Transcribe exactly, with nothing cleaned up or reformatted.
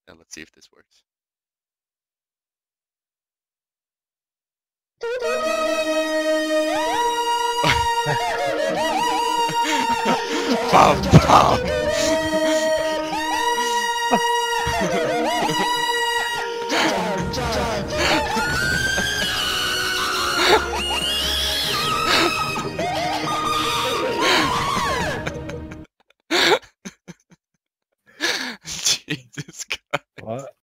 Now let's see if this works. Bum, bum. Jesus Christ. What?